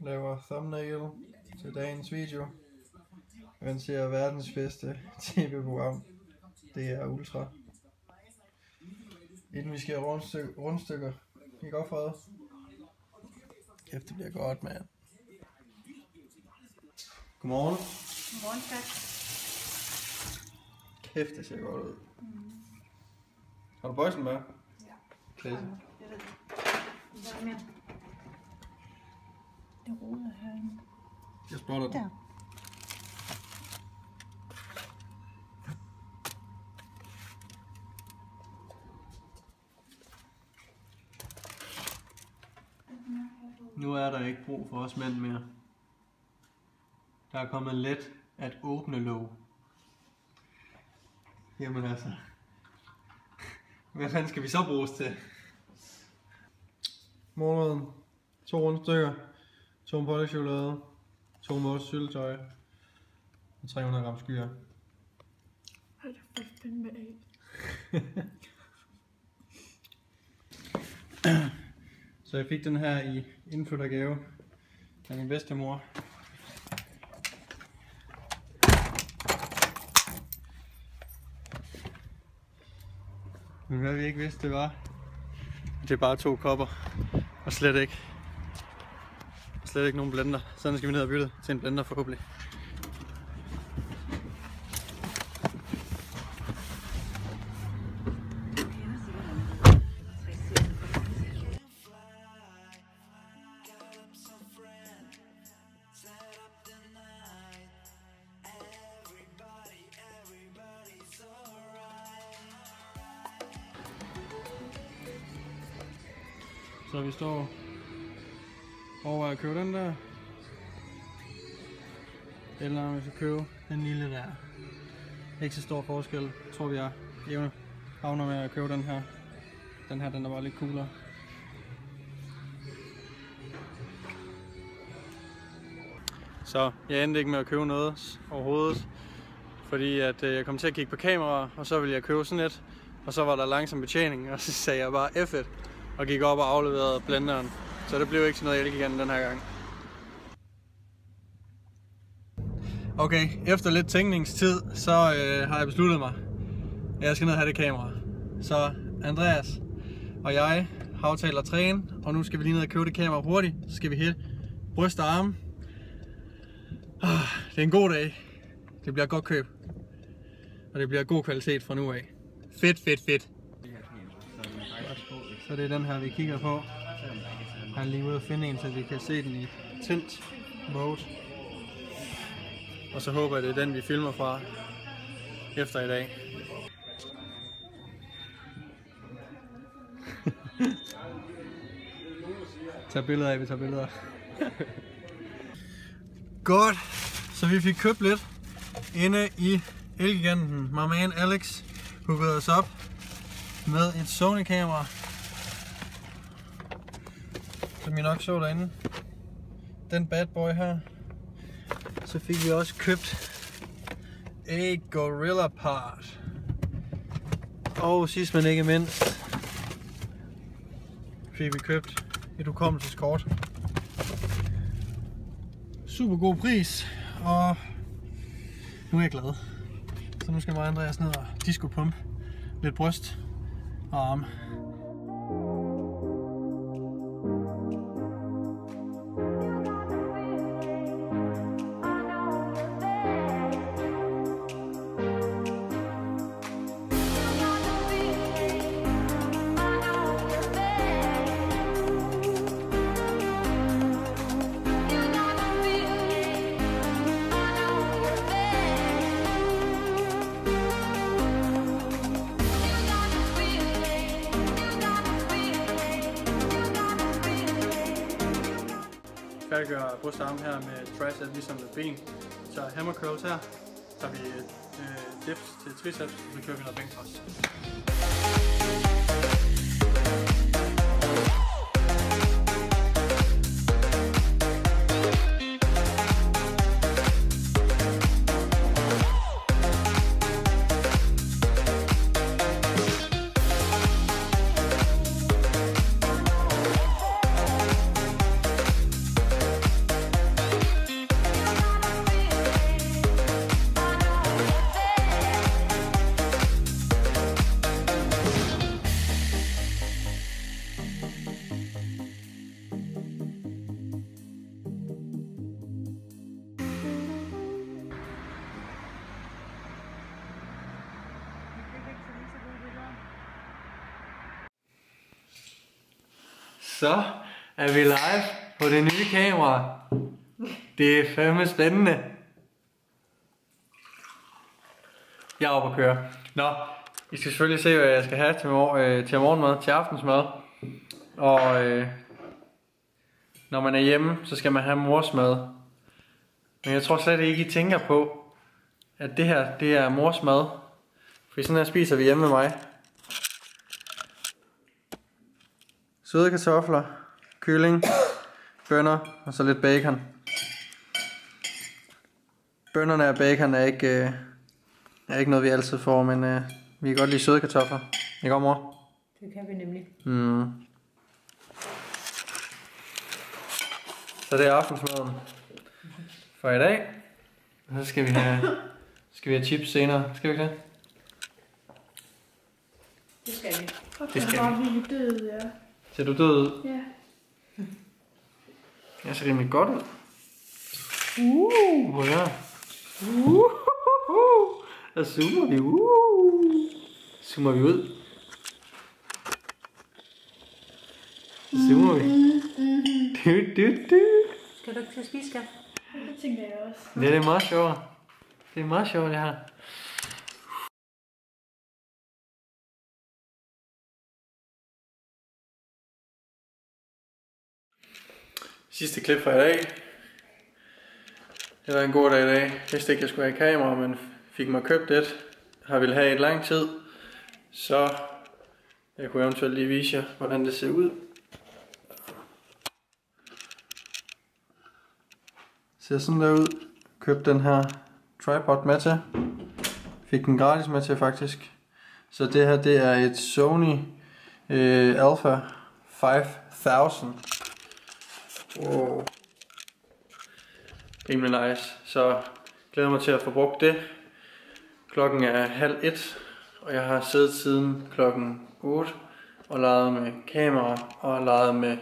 laver thumbnail til dagens video. Han ser verdens bedste tv-program. Det er Ultra. Inden vi skal have rundstykker. Kan I godt få det? Kæft, det bliver godt, mand. Godmorgen. Godmorgen, tak. Kæft, det ser godt ud. Har du bøjsen med? Ja. Klasse. Det roder herinde. Jeg spotter den. Der. Nu er der ikke brug for os mænd mere. Der er kommet let at åbne låg. Jamen altså. Hvad fanden skal vi så bruges til? Morgenmaden. 2 rundstykker. 2 pålægchokolade. 2 mås syltetøj. Og 300 gram skyer. Ej, det er fedt med æg. Så jeg fik den her i indflyttergave af min bedstemor. Men hvad vi ikke vidste det var, det er bare 2 kopper og slet ikke nogen blender. Sådan skal vi ned og bytte til en blender forhåbentlig. Så vi står over at købe den der, eller om vi skal købe den lille der. Ikke så stor forskel. Jeg tror vi er jævne havner med at købe den her. Den her, den er bare lidt coolere. Så jeg endte ikke med at købe noget overhovedet, fordi at jeg kom til at kigge på kamera, og så ville jeg købe sådan et, og så var der langsom betjening, og så sagde jeg bare F1 og gik op og afleverede blenderen. Så det blev ikke til noget Elgiganten den her gang. Okay, efter lidt tænkningstid, så har jeg besluttet mig, at jeg skal ned og have det kamera. Så Andreas og jeg har aftalt at træne, og nu skal vi lige ned og købe det kamera hurtigt. Så skal vi hætte bryst og arme. Det er en god dag. Det bliver et godt køb. Og det bliver god kvalitet fra nu af. Fedt. Så det er den her, vi kigger på. Jeg er lige ude at finde en, så vi kan se den i tint mode. Og så håber jeg, det er den, vi filmer fra efter i dag. Tag billeder af, vi tager billeder. Godt, så vi fik købt lidt inde i Elgiganten. My man Alex hookede os op med et Sony-kamera, som I nok så derinde. Den bad boy her. Så fik vi også købt et Gorilla Part. Og sidst men ikke mindst fik vi købt et hukommelseskort. Super god pris, og nu er jeg glad. Så nu skal mig og Andreas ned og disco-pumpe lidt bryst og arme. Færdiggør bryst og arme her med tricep ligesom med ben. Så hammer curls her, så tager vi dips til triceps, og så kører vi noget bænkpres. Så er vi live på det nye kamera. Det er fandme spændende. Jeg er oppe at køre. Nå, I skal selvfølgelig se, hvad jeg skal have til morgenmad, til aftensmad. Og når man er hjemme, så skal man have mors mad. Men jeg tror slet ikke, I tænker på, at det her, det er mors mad. For sådan her spiser vi hjemme med mig. Søde kartofler, kylling, bønner og så lidt bacon. Bønnerne og bacon er ikke noget vi altid får, men vi kan godt lide søde kartofler. Ikke, mor? Det kan vi nemlig. Så det er aftensmaden for i dag. Og så skal vi have chips senere. Skal vi ikke det? Det skal vi. Det skal vi. Vi døde, ja. Ser du død ud? Ja. Jeg ser rimelig godt ud. Hvor er der zoomer vi. Zoomer vi ud. Zoomer vi. Skal du ikke til at spise, skat? Det tænker jeg også. Ja, det er meget sjovt. Det er meget sjovt, det her. Sidste klip fra i dag. Det var en god dag i dag. Jeg vidste ikke, jeg skulle have kamera, men fik mig købt et. Har ville have et lang tid. Så jeg kunne eventuelt lige vise jer, hvordan det ser ud. Ser sådan der ud. Købte den her tripod med til. Fik den gratis med til faktisk. Så det her, det er et Sony Alpha 5000. Wow. Rimelig nice. Så glæder mig til at få brugt det. Klokken er 12:30, og jeg har siddet siden klokken 8 og leget med kamera og leget med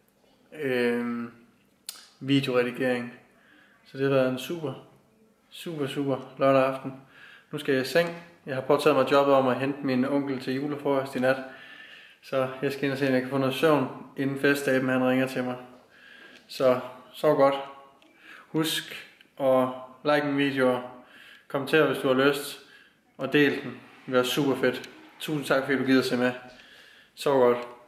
videoredigering. Så det har været en super lørdag aften. Nu skal jeg i seng. Jeg har påtaget mig jobbet om at hente min onkel til julefrokost i nat. Så jeg skal ind og se, om jeg kan få noget søvn inden festdagen, han ringer til mig. Så sov godt. Husk at like min video, kommenter hvis du har lyst, og del den. Det vil være super fedt. Tusind tak fordi du gider se med. Sov godt.